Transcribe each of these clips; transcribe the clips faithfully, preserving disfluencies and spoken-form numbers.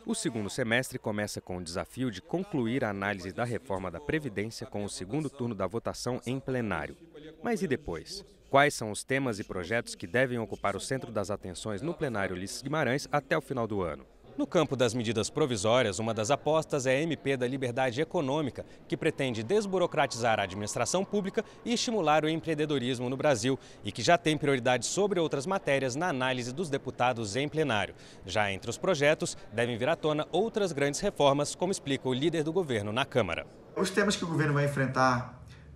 O segundo semestre começa com o desafio de concluir a análise da reforma da Previdência com o segundo turno da votação em plenário. Mas e depois? Quais são os temas e projetos que devem ocupar o centro das atenções no plenário Ulisses Guimarães até o final do ano? No campo das medidas provisórias, uma das apostas é a M P da Liberdade Econômica, que pretende desburocratizar a administração pública e estimular o empreendedorismo no Brasil e que já tem prioridade sobre outras matérias na análise dos deputados em plenário. Já entre os projetos, devem vir à tona outras grandes reformas, como explica o líder do governo na Câmara. Os temas que o governo vai enfrentar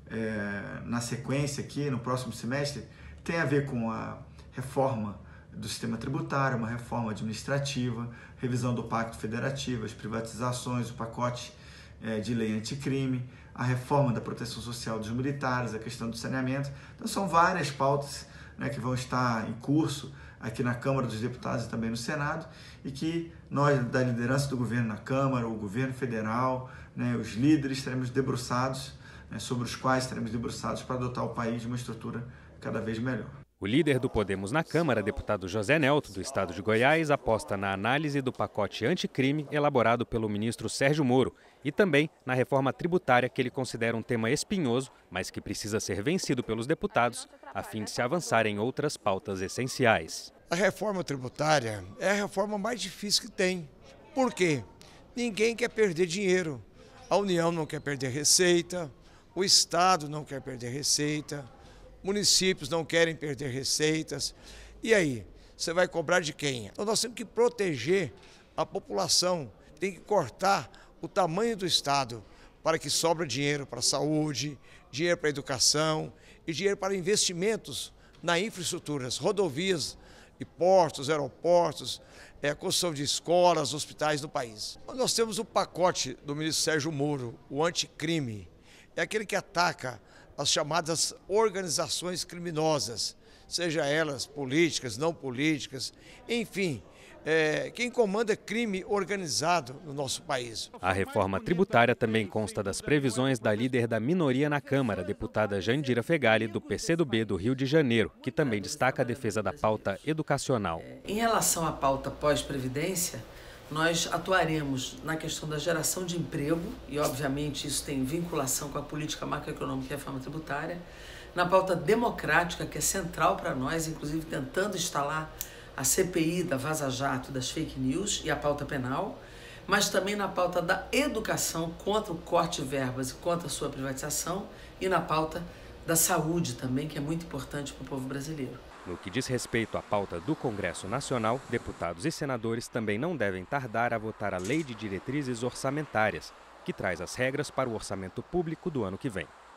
é, na sequência aqui, no próximo semestre, tem a ver com a reforma do sistema tributário, uma reforma administrativa, revisão do Pacto Federativo, as privatizações, o pacote é, de lei anticrime, a reforma da proteção social dos militares, a questão do saneamento. Então são várias pautas, né, que vão estar em curso aqui na Câmara dos Deputados e também no Senado, e que nós, da liderança do governo na Câmara, o governo federal, né, os líderes, estaremos debruçados, né, sobre os quais estaremos debruçados para adotar o país de uma estrutura cada vez melhor. O líder do Podemos na Câmara, deputado José Nelto, do estado de Goiás, aposta na análise do pacote anticrime elaborado pelo ministro Sérgio Moro e também na reforma tributária, que ele considera um tema espinhoso, mas que precisa ser vencido pelos deputados a fim de se avançar em outras pautas essenciais. A reforma tributária é a reforma mais difícil que tem. Por quê? Ninguém quer perder dinheiro. A União não quer perder receita, o Estado não quer perder receita, municípios não querem perder receitas. E aí, você vai cobrar de quem? Então nós temos que proteger a população, tem que cortar o tamanho do Estado para que sobra dinheiro para a saúde, dinheiro para a educação e dinheiro para investimentos na infraestruturas, rodovias e portos, aeroportos, é, a construção de escolas, hospitais no país. Nós temos o pacote do ministro Sérgio Moro, o anticrime, é aquele que ataca as chamadas organizações criminosas, seja elas políticas, não políticas, enfim, é, quem comanda crime organizado no nosso país. A reforma tributária também consta das previsões da líder da minoria na Câmara, deputada Jandira Fegali, do P C do B do Rio de Janeiro, que também destaca a defesa da pauta educacional. Em relação à pauta pós-previdência, nós atuaremos na questão da geração de emprego, e obviamente isso tem vinculação com a política macroeconômica e a reforma tributária, na pauta democrática, que é central para nós, inclusive tentando instalar a C P I da Vaza Jato, das fake news e a pauta penal, mas também na pauta da educação contra o corte de verbas e contra a sua privatização, e na pauta da saúde também, que é muito importante para o povo brasileiro. No que diz respeito à pauta do Congresso Nacional, deputados e senadores também não devem tardar a votar a Lei de Diretrizes Orçamentárias, que traz as regras para o orçamento público do ano que vem.